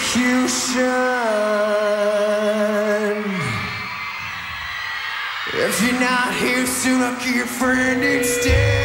If you're not here soon, I'll be your friend instead.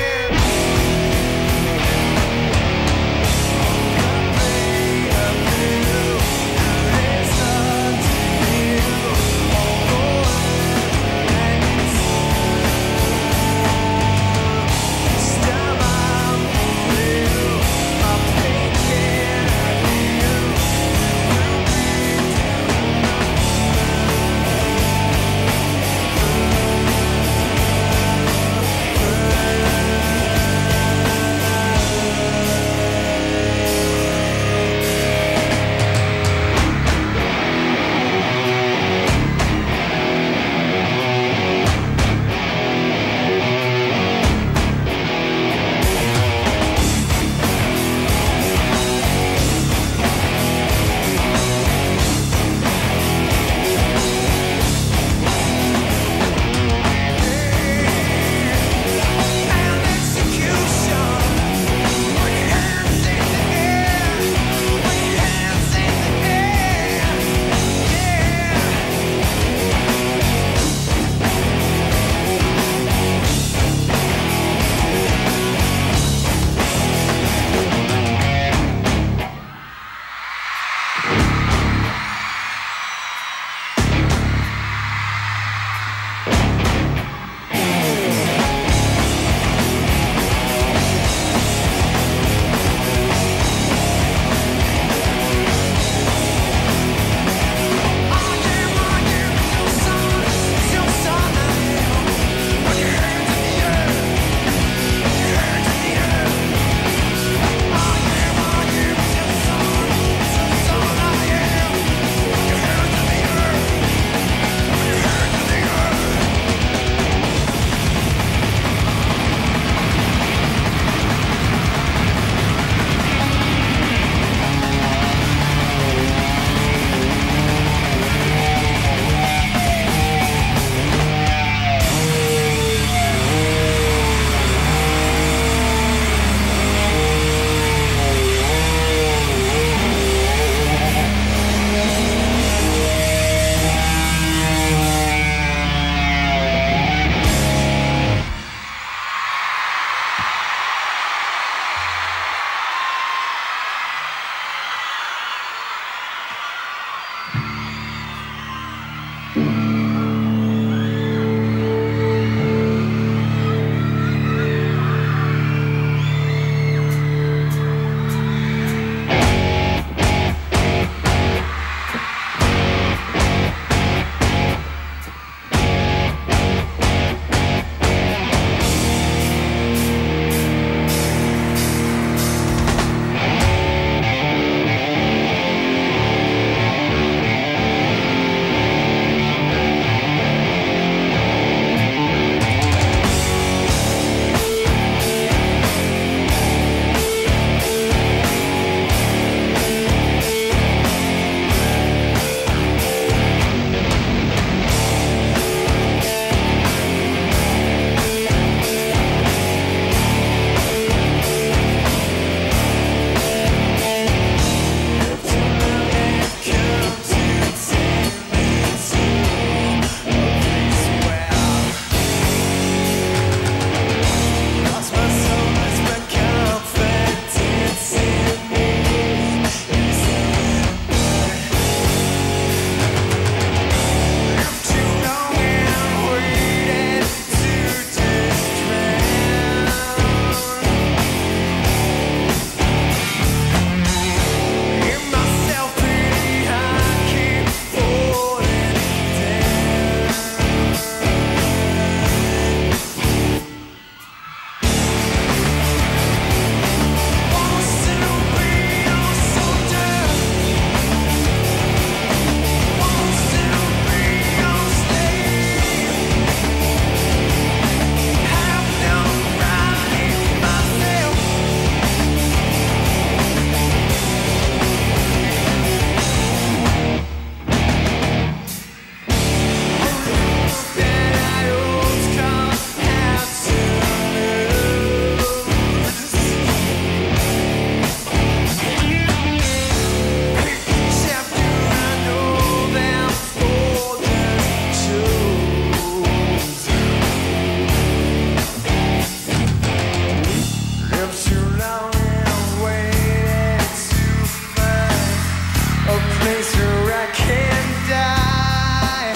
place where I can die.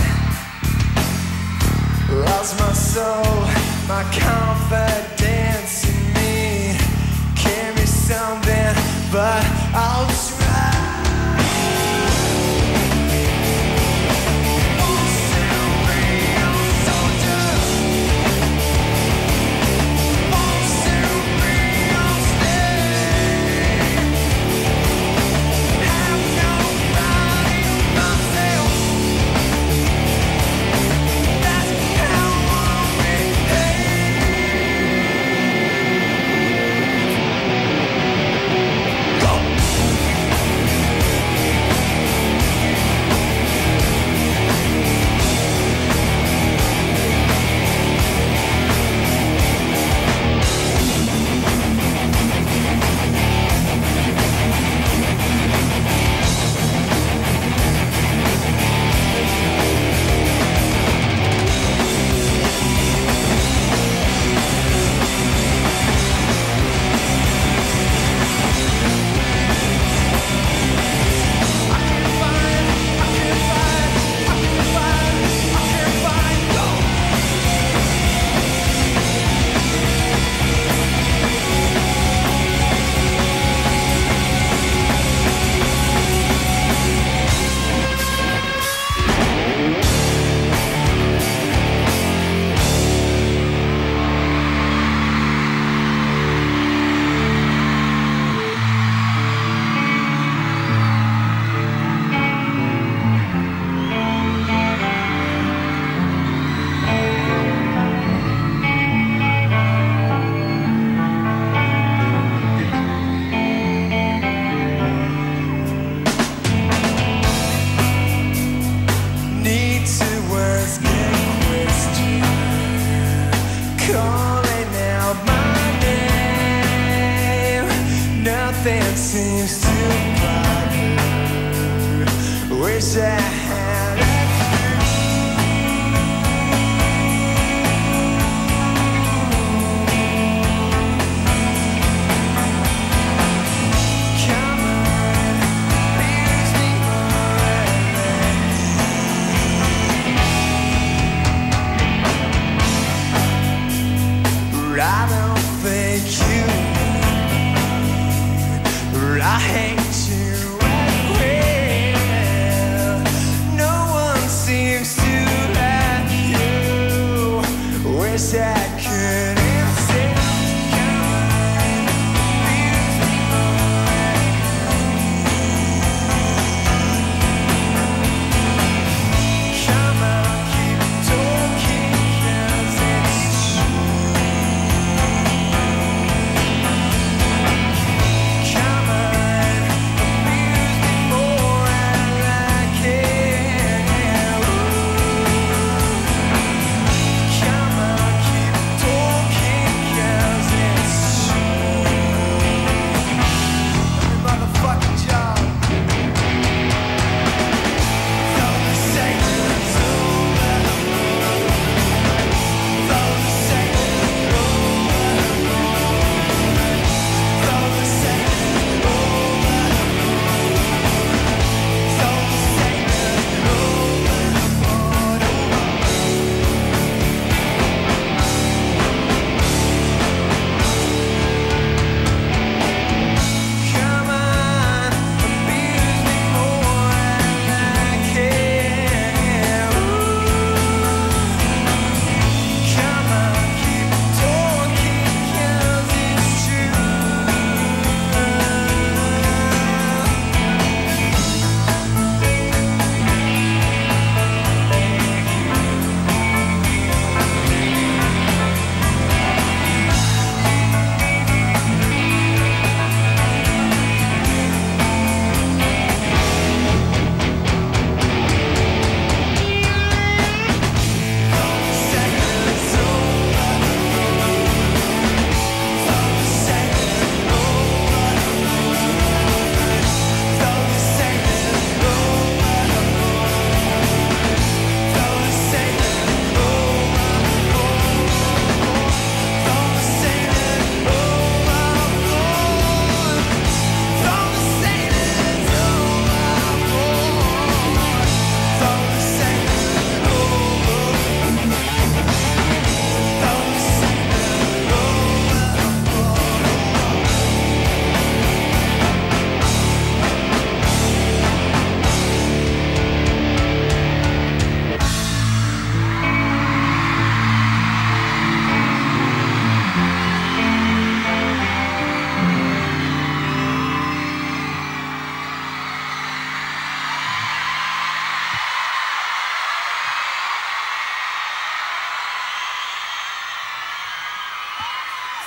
Lost my soul, my confidence in me. Give me something, but I'll try. Nothing seems to bother. Wish I had a come on, please be more. I don't think you. I hate you as well.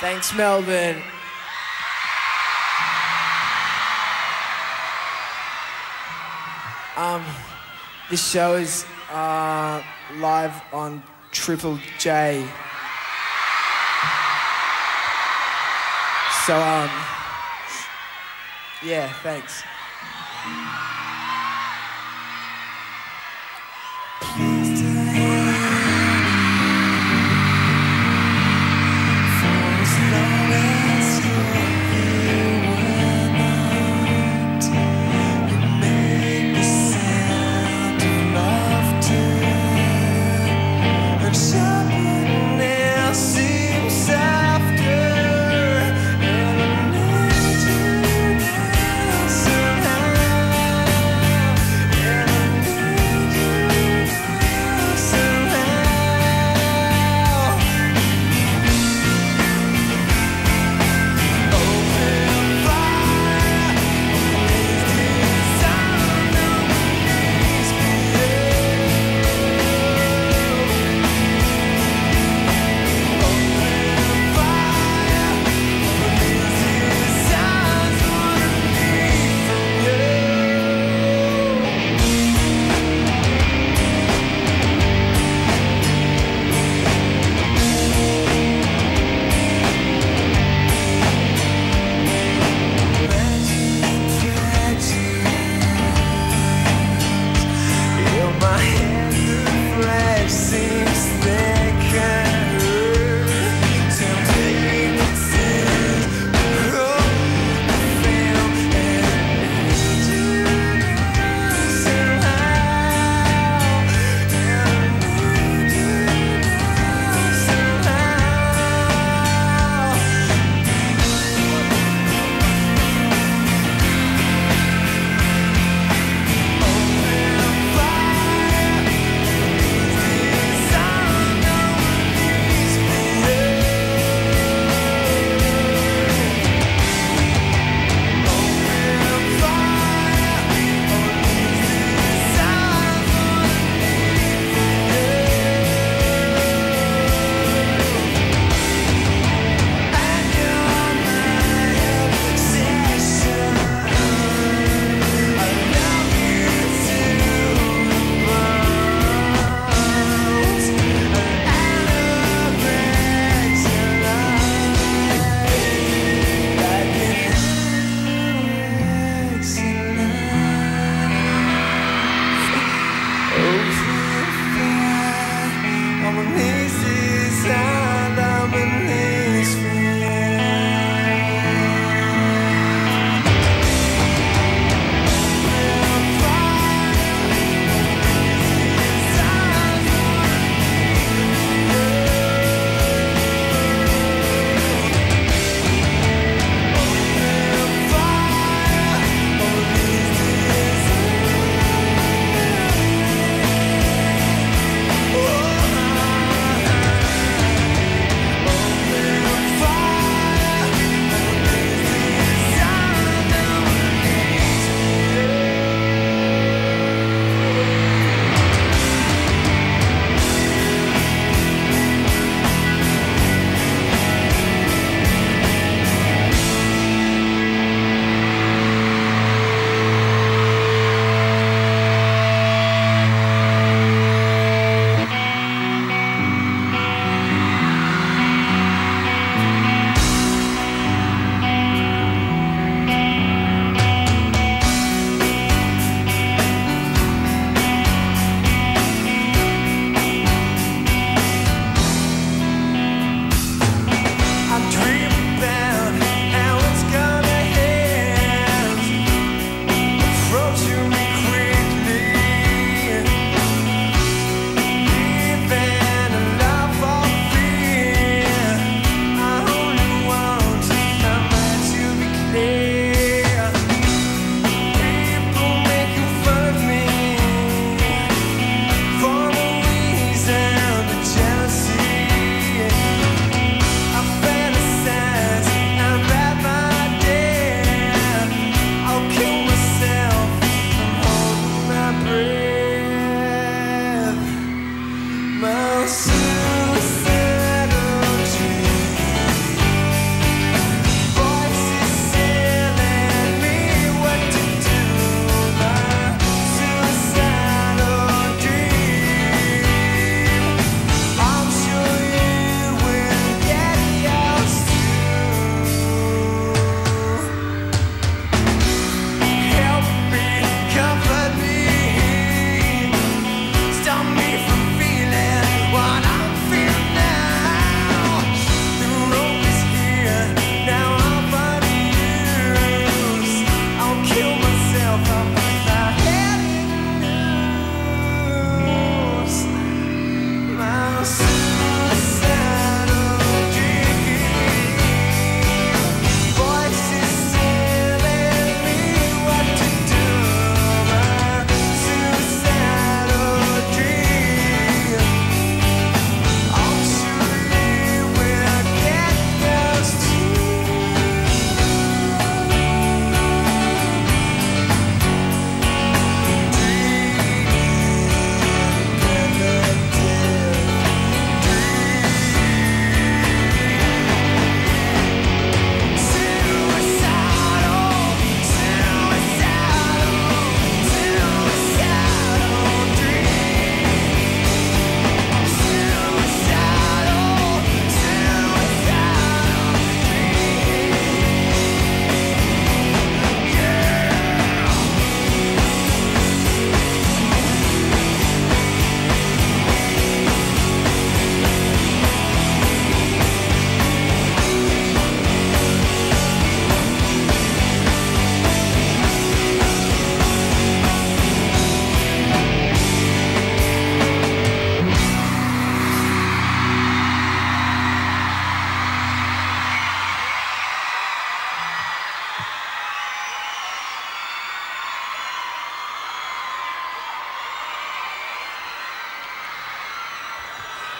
Thanks, Melbourne. This show is live on Triple J. So, yeah, thanks. Somehow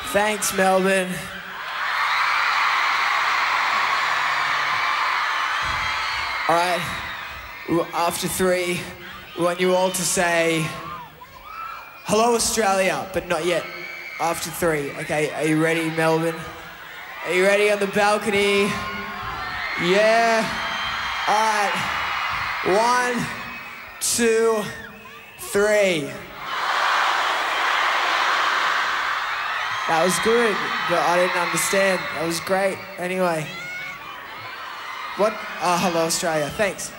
Thanks, Melbourne. All right, after 3, we want you all to say, hello, Australia, but not yet. After 3, okay? Are you ready, Melbourne? Are you ready on the balcony? Yeah? All right. 1, 2, 3. That was good, but I didn't understand. That was great. Anyway. What? Oh, hello, Australia. Thanks.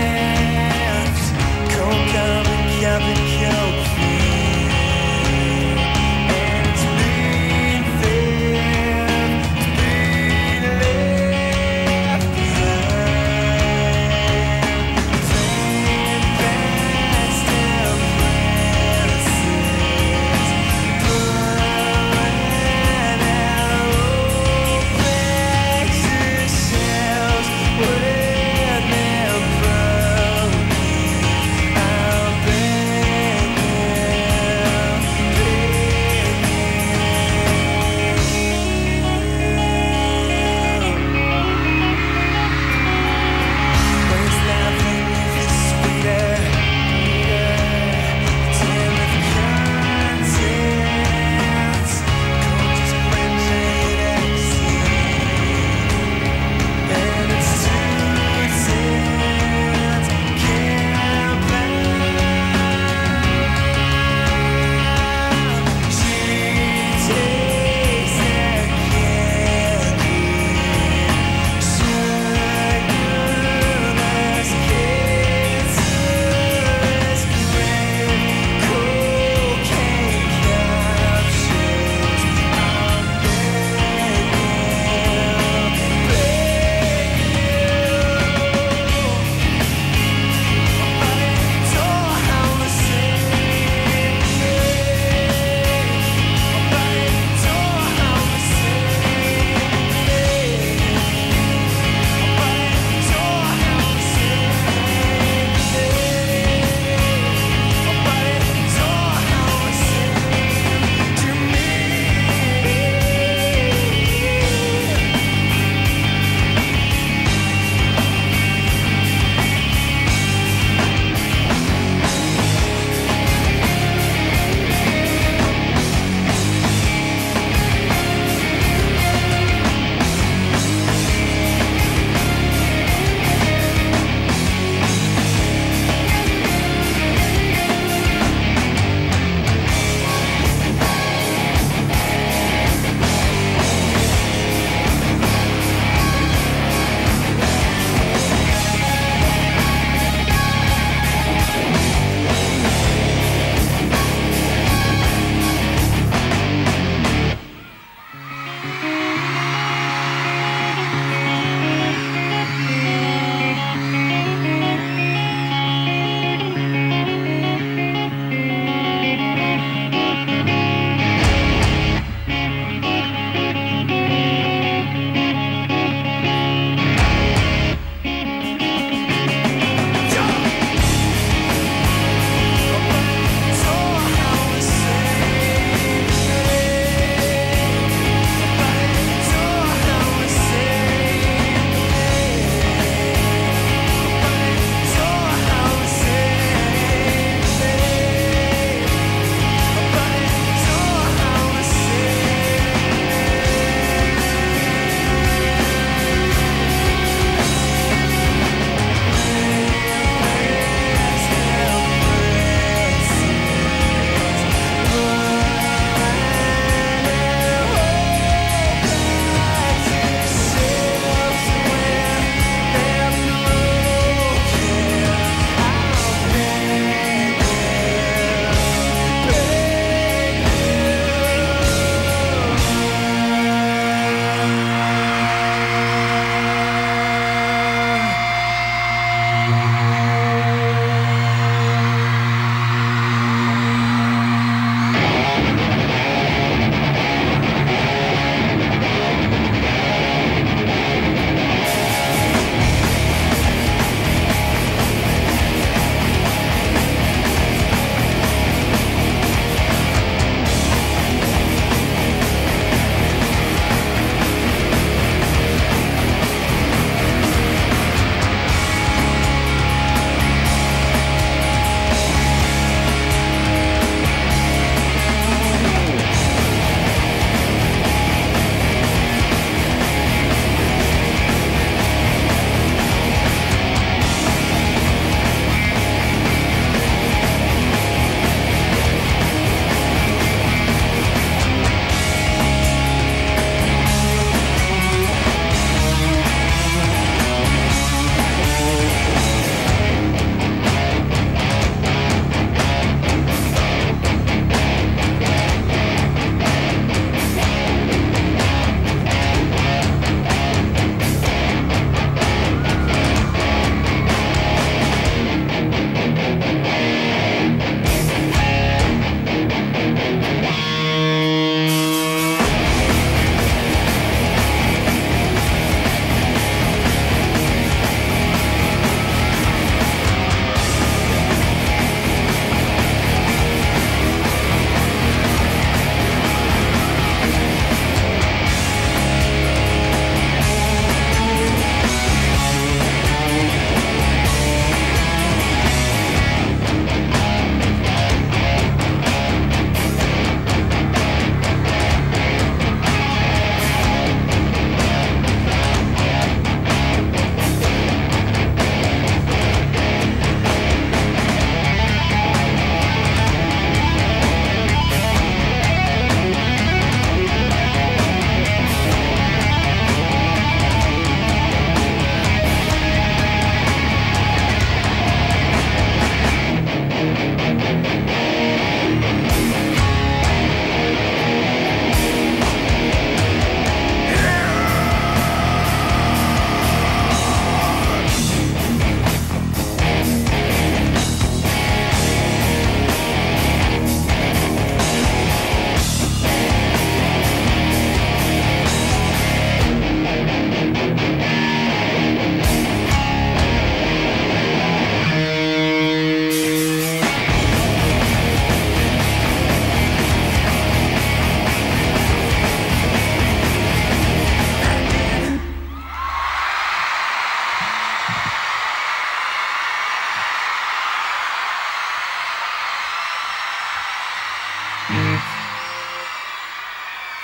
Coke,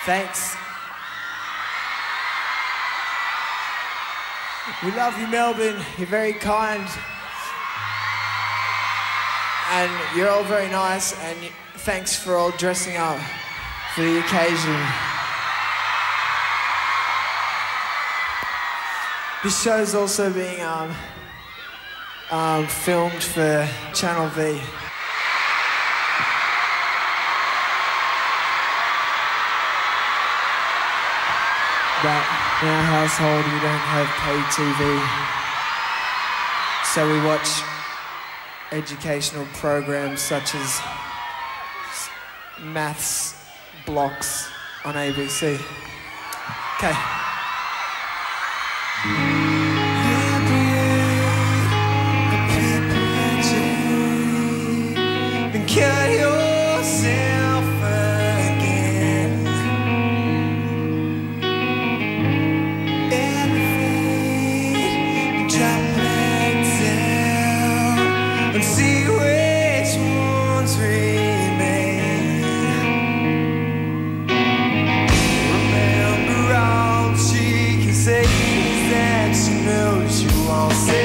Thanks. We love you, Melbourne. You're very kind. And you're all very nice, and thanks for all dressing up for the occasion. This show's also being filmed for Channel V. But in our household, we don't have paid TV, so we watch educational programs such as maths blocks on ABC. Okay. Cut yourself again. Elevate, drop back down, and see which ones remain. Remember all she can say is that she knows you won't say.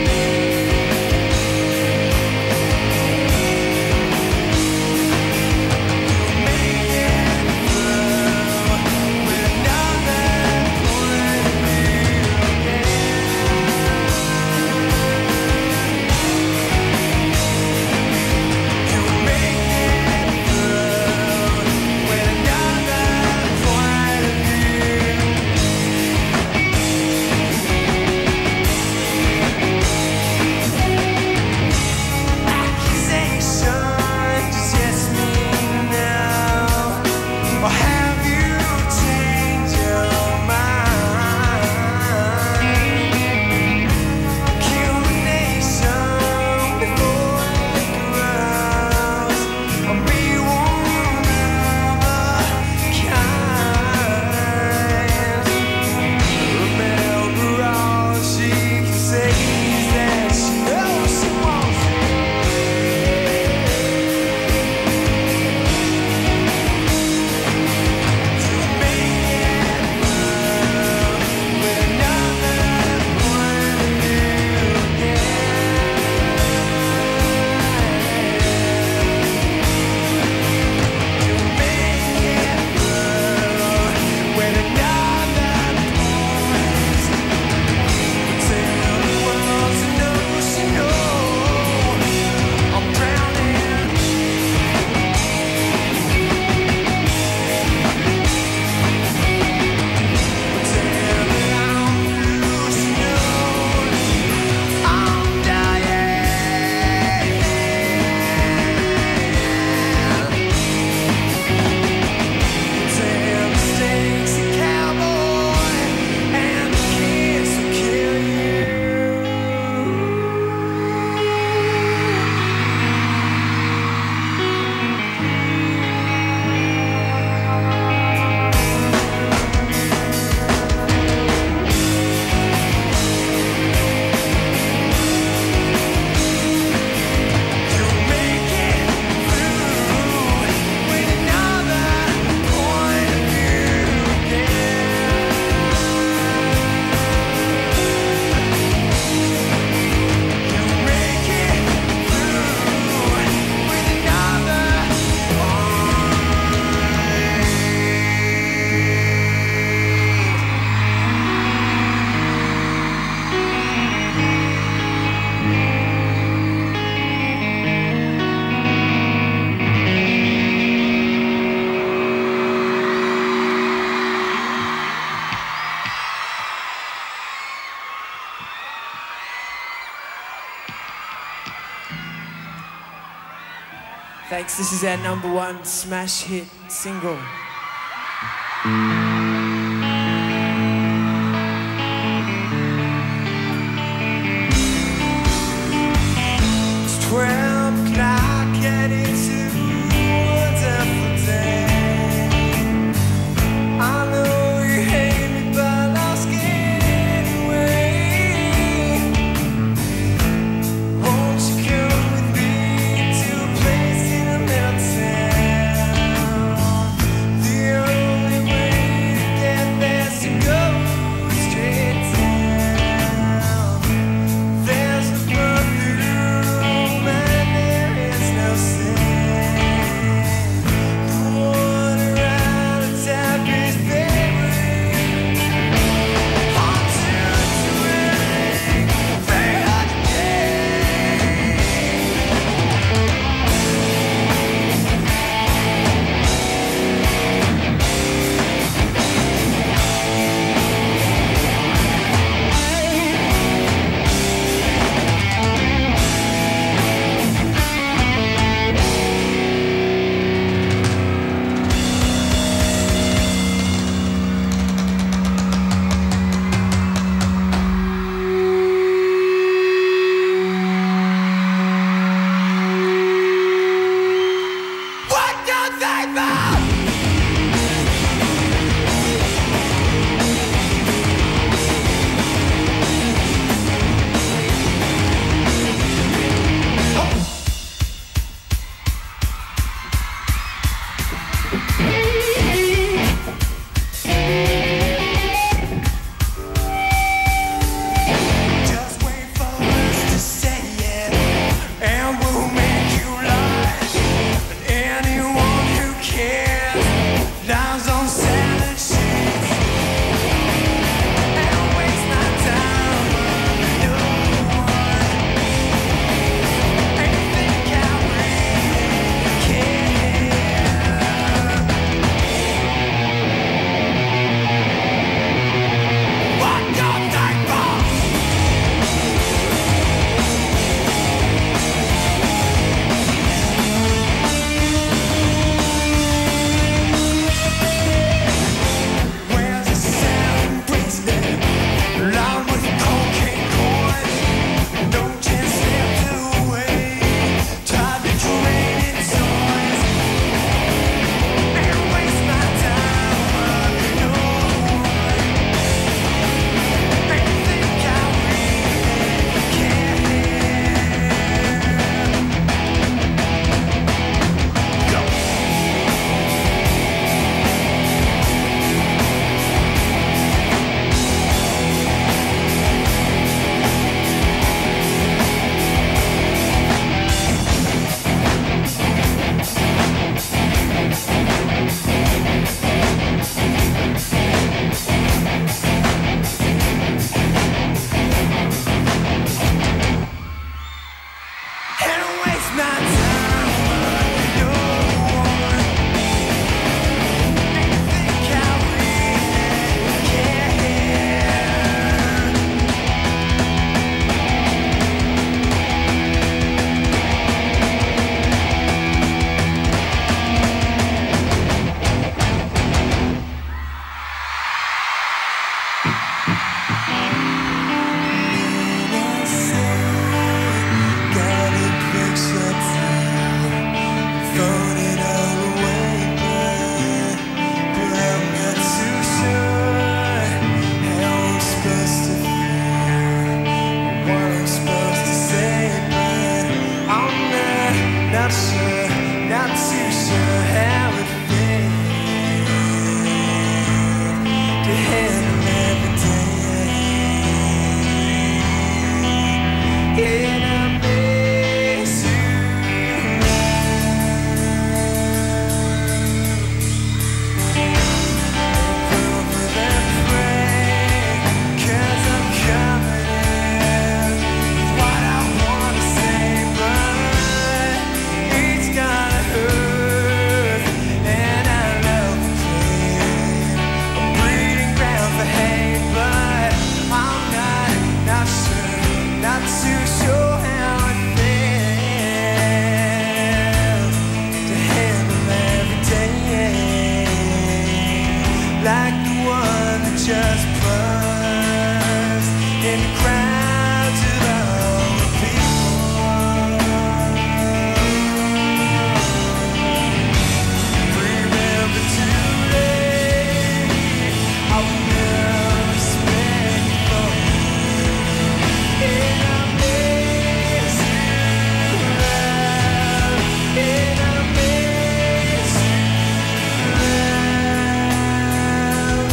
Thanks, this is our #1 smash hit single. It's 12 o'clock and it's a wonderful day. I know you hate me, but I'll skate anyway. Won't you come with me to a place in a little town? The only way handle every day. And I miss you. Like the one that just buzzed in the crowds of all the people. Remember today, I will never spend for you. And I miss you, love. And I miss you, love.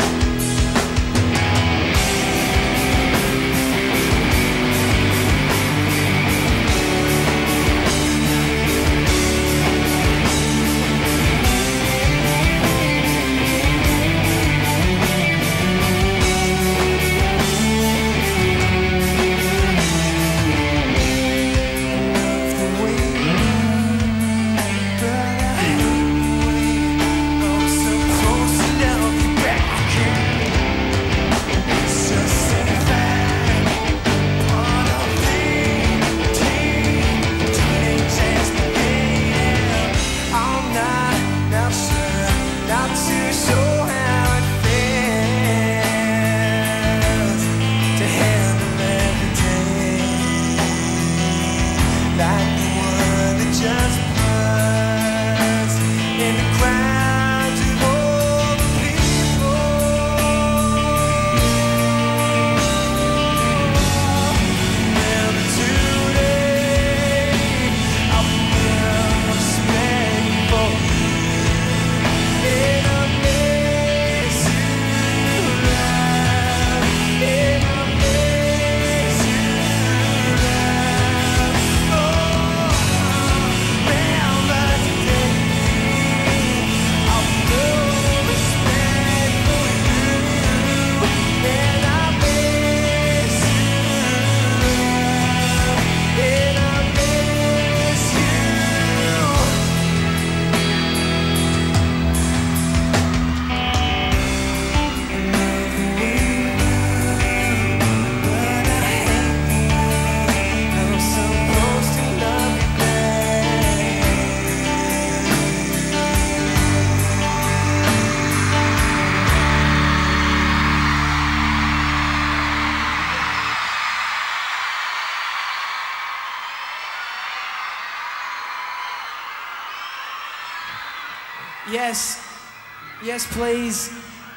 Yes. Yes, please.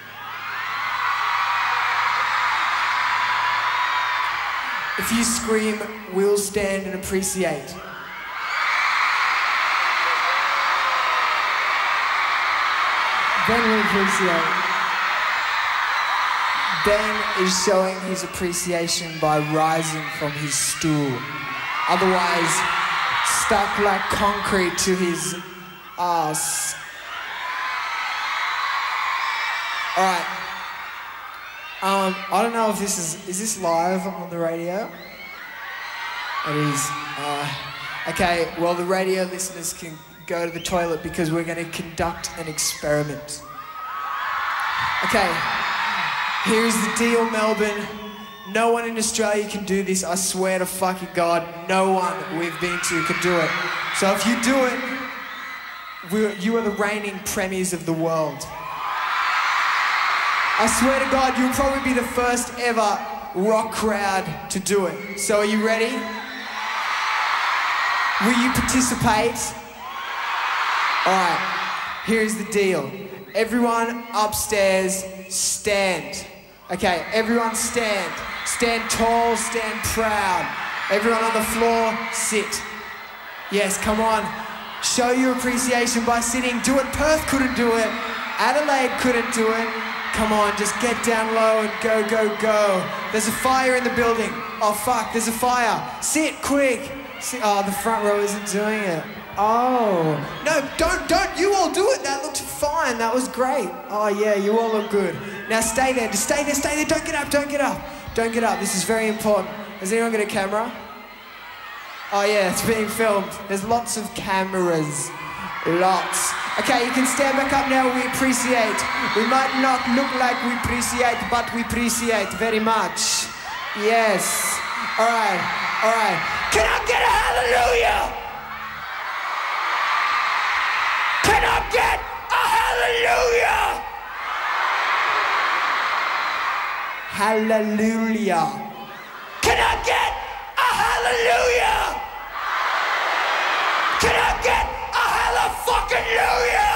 If you scream, we'll stand and appreciate. Ben will appreciate. Ben is showing his appreciation by rising from his stool. Otherwise, stuck like concrete to his ass. All right. I don't know if this is this live on the radio? It is. Okay, well, the radio listeners can go to the toilet because we're going to conduct an experiment. Okay, here's the deal, Melbourne. No one in Australia can do this. I swear to fucking God, no one we've been to can do it. So if you do it, you are the reigning premiers of the world. I swear to God, you'll probably be the first ever rock crowd to do it. So are you ready? Will you participate? All right, here's the deal. Everyone upstairs, stand. Okay, everyone stand. Stand tall, stand proud. Everyone on the floor, sit. Yes, come on. Show your appreciation by sitting. Do it. Perth couldn't do it. Adelaide couldn't do it. Come on, just get down low and go, go, go. There's a fire in the building. Oh, fuck, there's a fire. Sit, quick. Sit. Oh, the front row isn't doing it. Oh. No, don't. You all do it. That looked fine. That was great. Oh, yeah, you all look good. Now stay there. Just stay there, stay there. Don't get up, don't get up. Don't get up. This is very important. Has anyone got a camera? Oh, yeah, it's being filmed. There's lots of cameras. Lots. Okay, you can stand back up now. We appreciate. We might not look like we appreciate, but we appreciate very much. Yes. All right. All right. Can I get a hallelujah? Can I get a hallelujah? Hallelujah. Can I get a hallelujah? Can I get a hallelujah?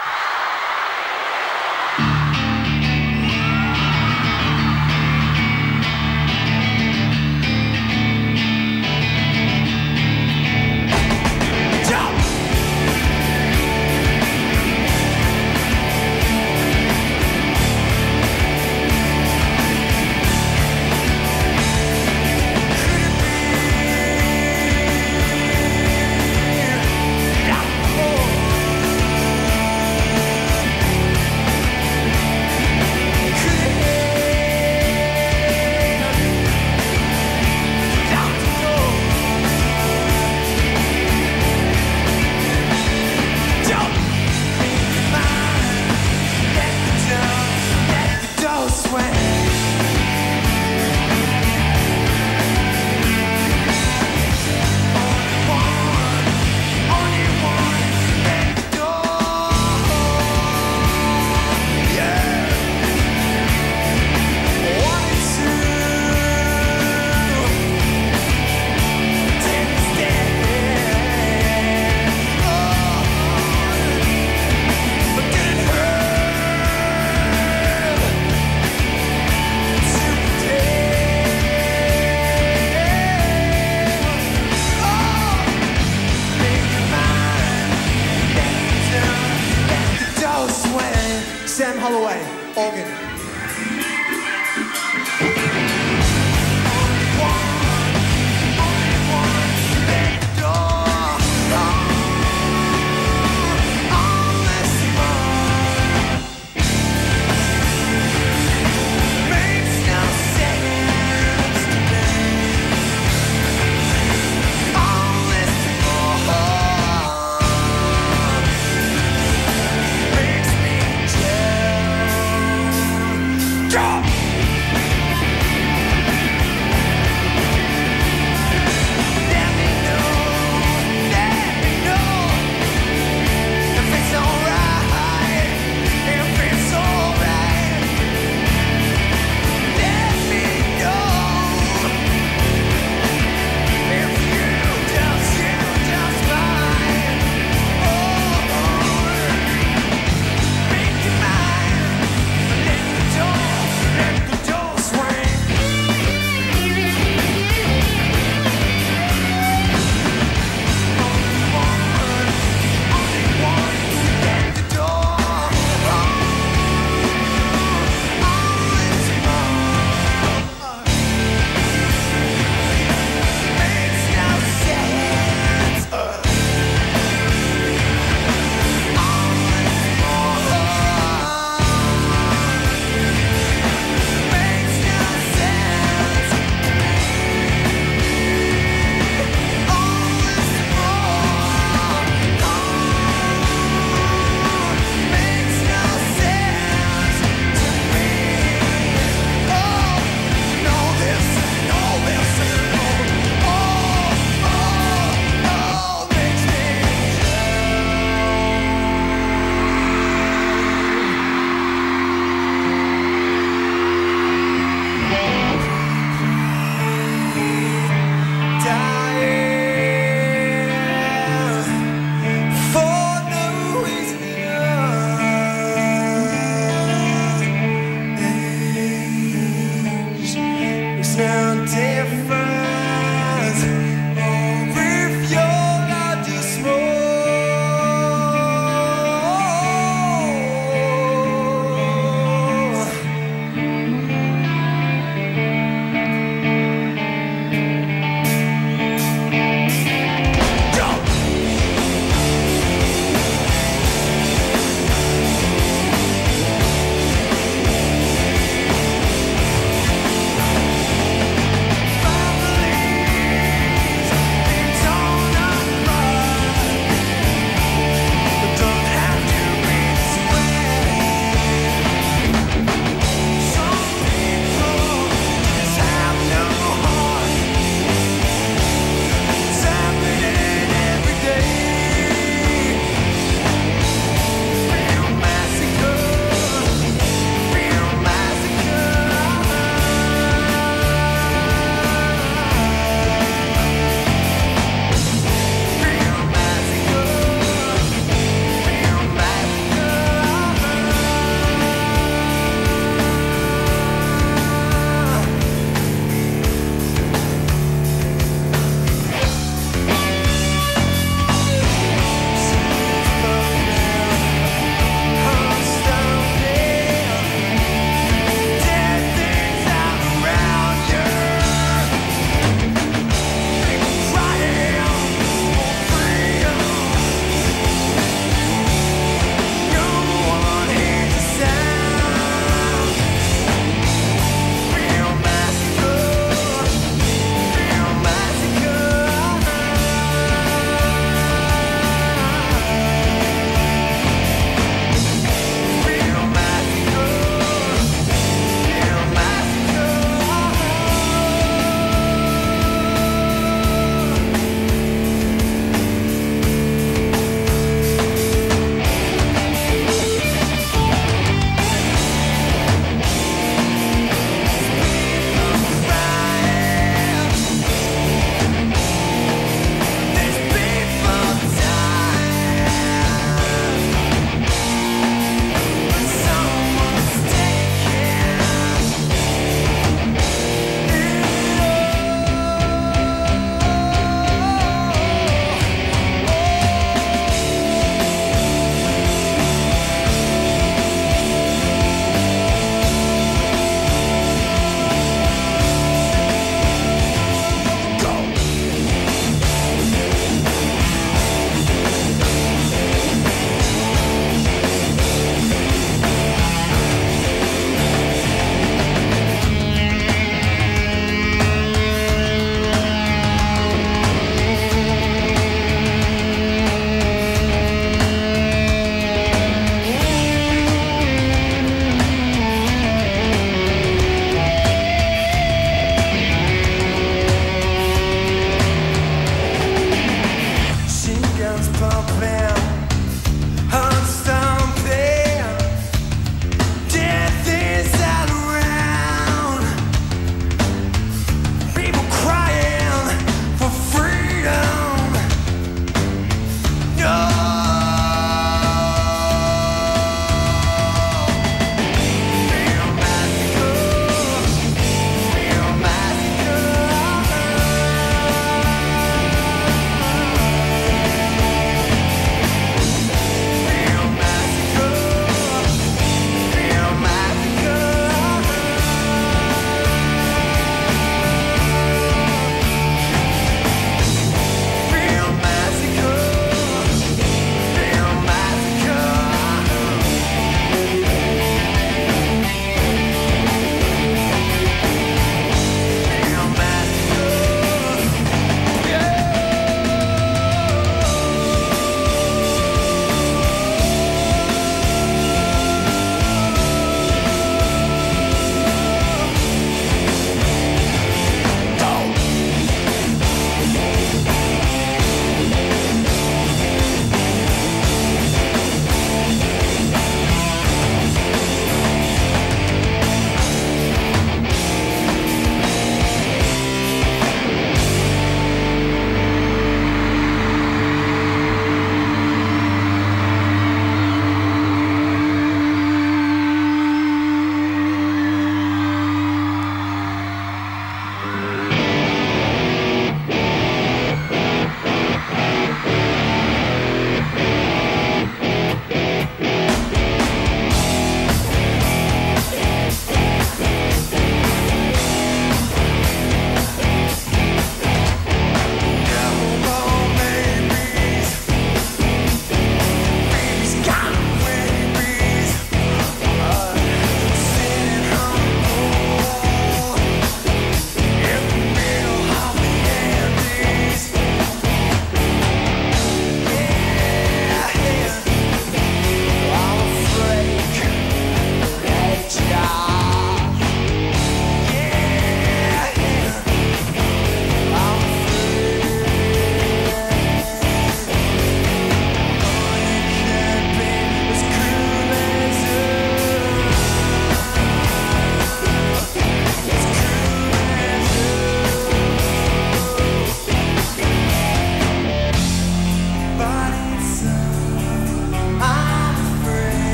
Sam Holloway, organ.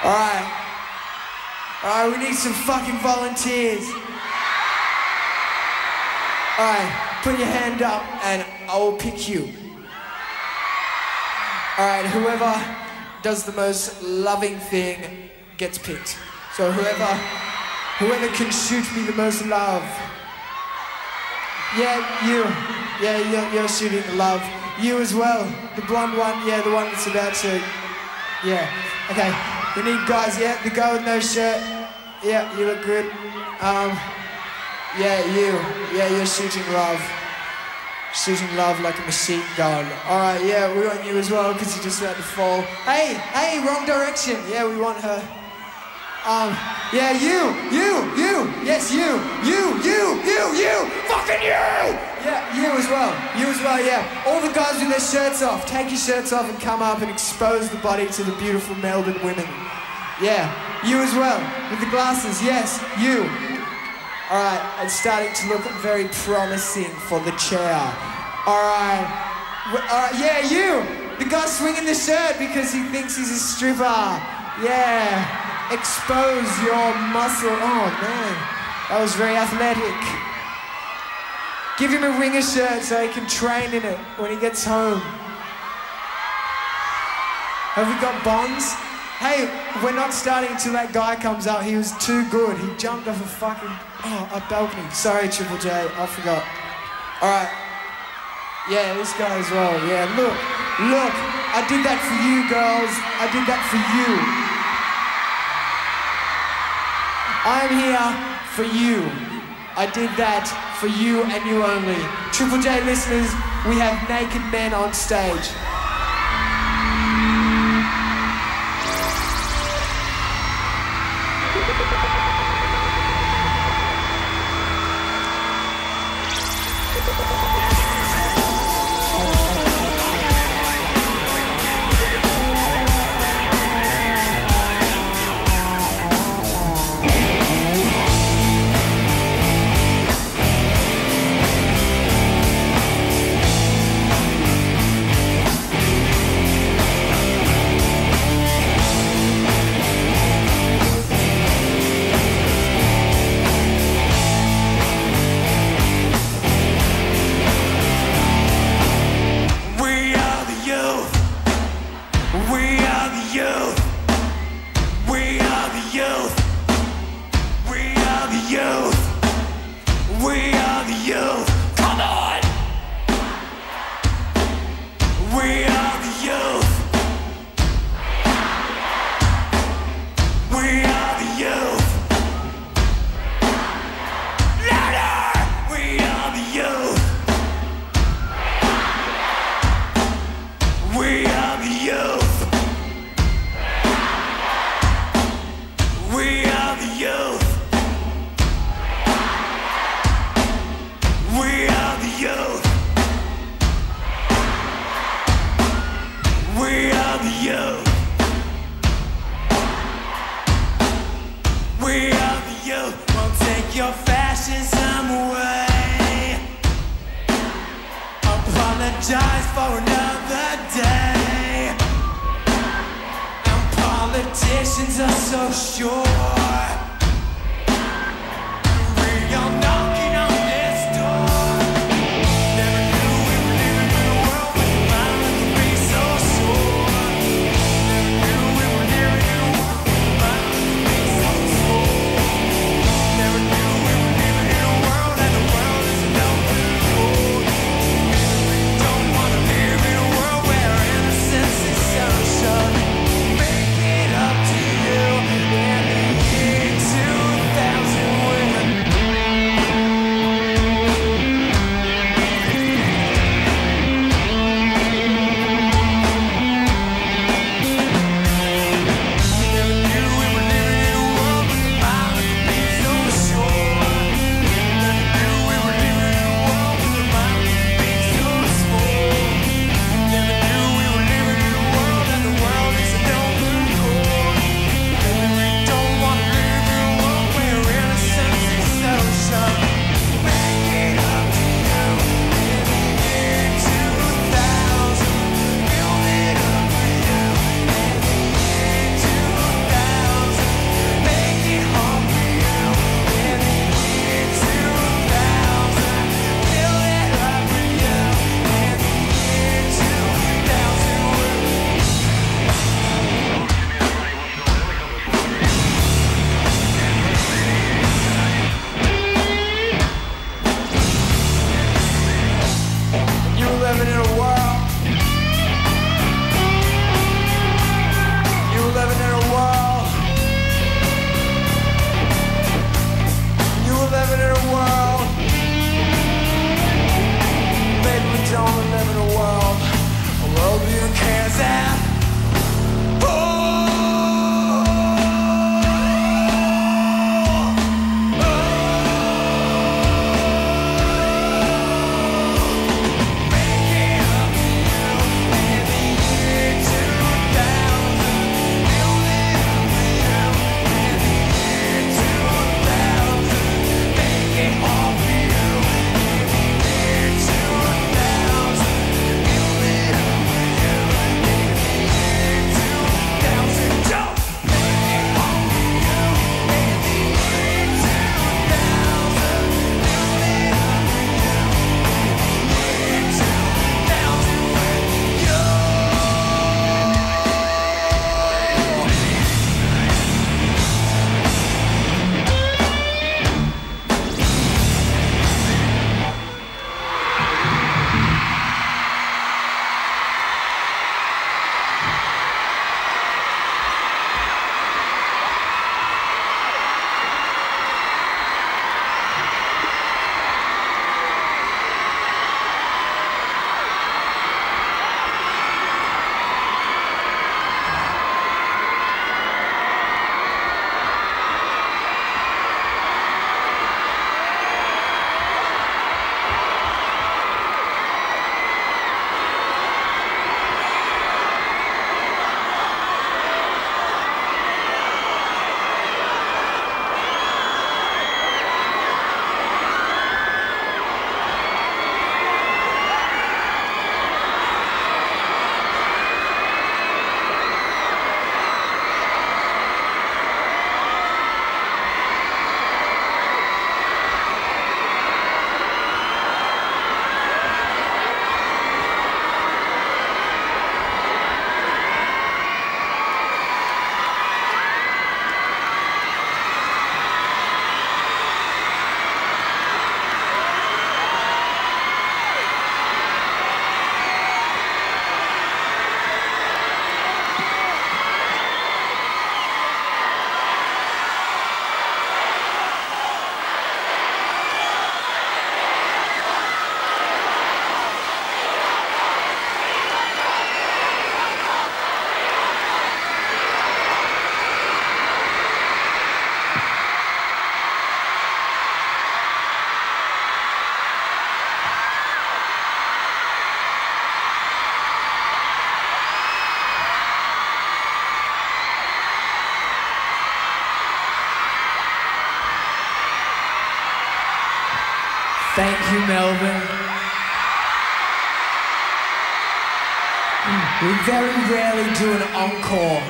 Alright, we need some fucking volunteers. Alright, put your hand up and I will pick you. Alright, whoever does the most loving thing gets picked. So whoever can shoot me the most love. Yeah, you. Yeah, you're shooting love. You as well. The blonde one, yeah, the one that's about to... Yeah, okay. We need guys, yeah, the guy with no shirt. Yeah, you look good. Yeah, you. Yeah, you're shooting love. Shooting love like a machine gun. Alright, yeah, we want you as well, because you're just about to fall. Hey, wrong direction. Yeah, we want her. Yeah, you, yes, you, fucking you! Yeah, you as well, yeah. All the guys with their shirts off, take your shirts off and come up and expose the body to the beautiful Melbourne women. Yeah, you as well, with the glasses, yes, you. Alright, it's starting to look very promising for the chair. Alright, yeah, you! The guy swinging the shirt because he thinks he's a stripper. Yeah. Expose your muscle. Oh man, that was very athletic. Give him a Ringer shirt so he can train in it when he gets home. Have we got bonds? Hey, we're not starting until that guy comes out. He was too good. He jumped off a balcony. Sorry, Triple J, I forgot. All right. Yeah, this guy as well. Yeah, look, I did that for you, girls. I did that for you. I'm here for you. I did that for you and you only. Triple J listeners, we have naked men on stage. Your fascism away. Apologize for another day. And politicians are so sure. We are knocking on this door. Never knew we were living in a world where violence could be so sure. Never knew we were living in a world where violence could be so sure. Never knew we were living in a world and the world is an open door. Don't wanna live in a world where innocence is sunshine. Make it up to you in the Thank you, Melbourne. We very rarely do an encore.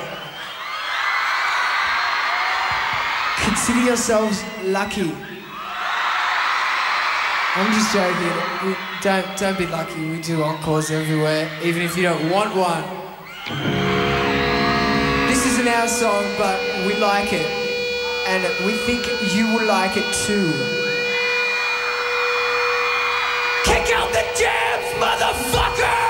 Consider yourselves lucky. I'm just joking. Don't be lucky. We do encores everywhere, even if you don't want one. This isn't our song, but we like it, and we think you will like it too. Kick out the jams, motherfuckers!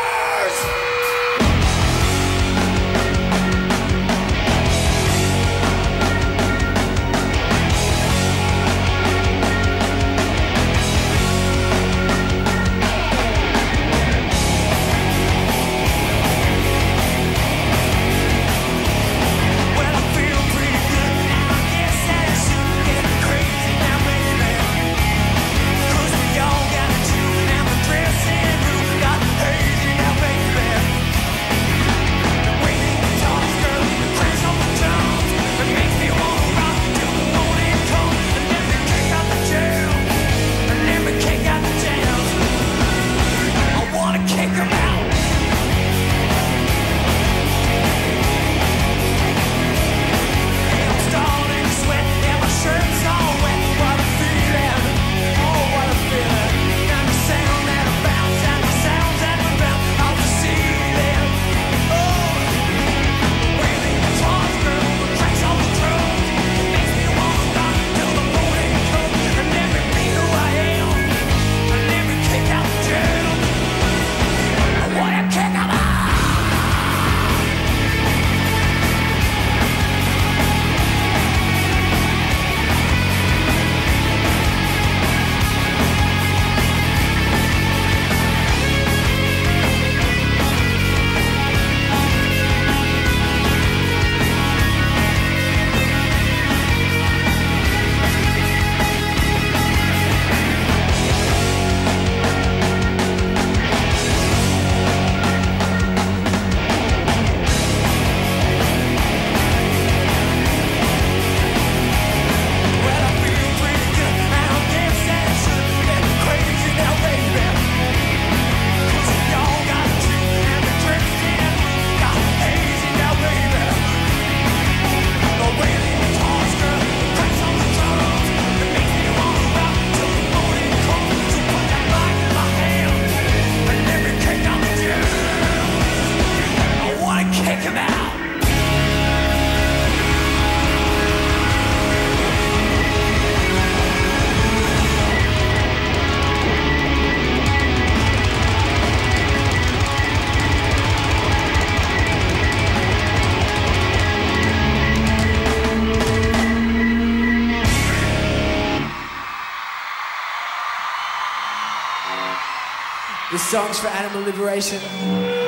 This song's for animal liberation.